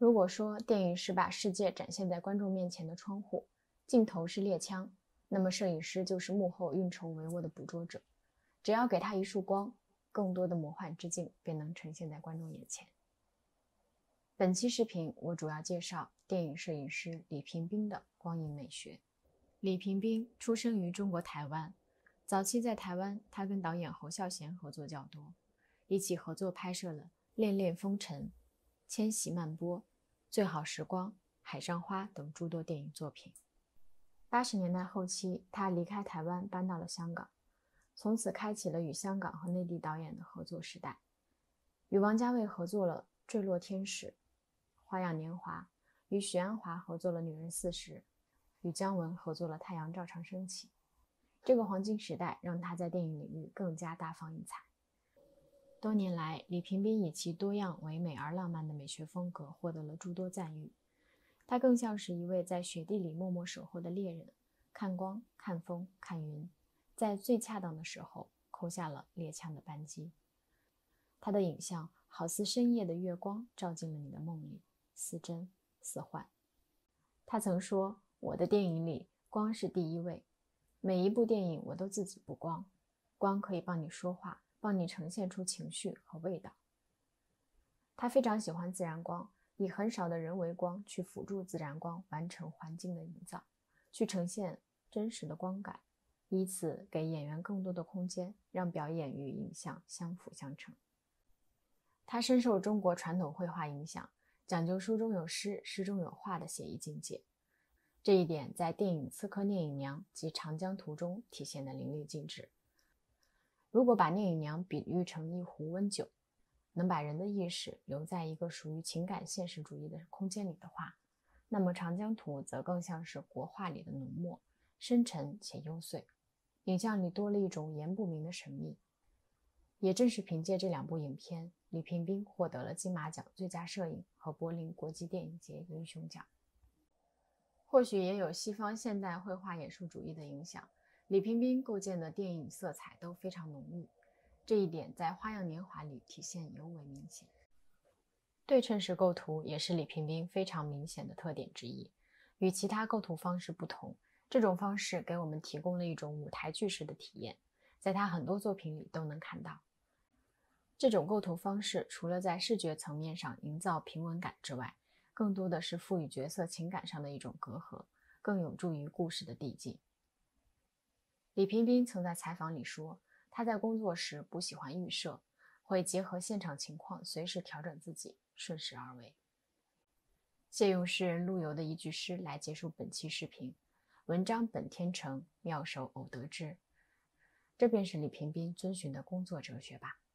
如果说电影是把世界展现在观众面前的窗户，镜头是猎枪，那么摄影师就是幕后运筹帷幄的捕捉者。只要给他一束光，更多的魔幻之境便能呈现在观众眼前。本期视频我主要介绍电影摄影师李屏宾的光影美学。李屏宾出生于中国台湾，早期在台湾，他跟导演侯孝贤合作较多，一起合作拍摄了《恋恋风尘》、《千禧曼波》、《最好时光》、《海上花》等诸多电影作品。80年代后期，他离开台湾搬到了香港，从此开启了与香港和内地导演的合作时代。与王家卫合作了《坠落天使》、《花样年华》，与许鞍华合作了《女人40》，与姜文合作了《太阳照常升起》。这个黄金时代让他在电影领域更加大放异彩。多年来，李屏宾以其多样唯美而浪漫的美学风格获得了诸多赞誉。他更像是一位在雪地里默默守候的猎人，看光、看风、看云，在最恰当的时候扣下了猎枪的扳机。他的影像好似深夜的月光，照进了你的梦里，似真似幻。他曾说，我的电影里光是第一位，每一部电影我都自己布光，光可以帮你说话，帮你呈现出情绪和味道。他非常喜欢自然光，以很少的人为光去辅助自然光，完成环境的营造，去呈现真实的光感，以此给演员更多的空间，让表演与影像相辅相成。他深受中国传统绘画影响，讲究书中有诗，诗中有画的写意境界。这一点在电影《刺客聂隐娘》及《长江图》中体现得淋漓尽致。如果把聂隐娘比喻成一壶温酒，能把人的意识留在一个属于情感现实主义的空间里的话，那么《长江图》则更像是国画里的浓墨，深沉且幽邃，影像里多了一种言不明的神秘。也正是凭借这两部影片，李屏宾获得了金马奖最佳摄影和柏林国际电影节英雄奖。或许也有西方现代绘画艺术主义的影响，李屏宾构建的电影色彩都非常浓郁，这一点在《花样年华》里体现尤为明显。对称式构图也是李屏宾非常明显的特点之一。与其他构图方式不同，这种方式给我们提供了一种舞台剧式的体验，在他很多作品里都能看到。这种构图方式除了在视觉层面上营造平稳感之外，更多的是赋予角色情感上的一种隔阂，更有助于故事的递进。李屏宾曾在采访里说，他在工作时不喜欢预设，会结合现场情况随时调整自己，顺势而为。借用诗人陆游的一句诗来结束本期视频：文章本天成，妙手偶得之。这便是李屏宾遵循的工作哲学吧。